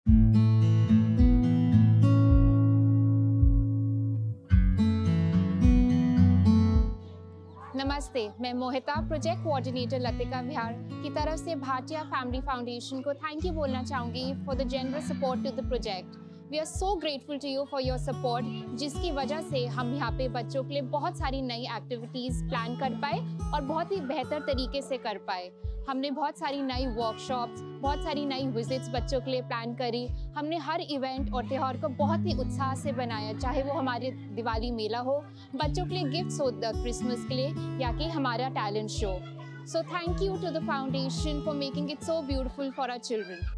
नमस्ते, मैं Mohita project coordinator Latika Vihar की तरफ से भाटिया फैमिली फाउंडेशन को थैंक यू बोलना चाहूँगी for the generous support to the project. We are so grateful to you for your support, जिसकी वजह से हम यहाँ पे बच्चों के लिए बहुत सारी नई एक्टिविटीज़ प्लान कर पाए और बहुत ही बेहतर तरीके से कर पाए। हमने बहुत सारी नई वर्कशॉप्स, बहुत सारी नई विजिट्स बच्चों के लिए प्लान करी। हमने हर इवेंट और त्यौहार को बहुत ही उत्साह से बनाया, चाहे वो हमारे दिवाली मेला हो, बच्चों के लिए गिफ्ट्स हो क्रिसमस के लिए, या कि हमारा talent show. So thank you to the foundation for making it so beautiful for our children.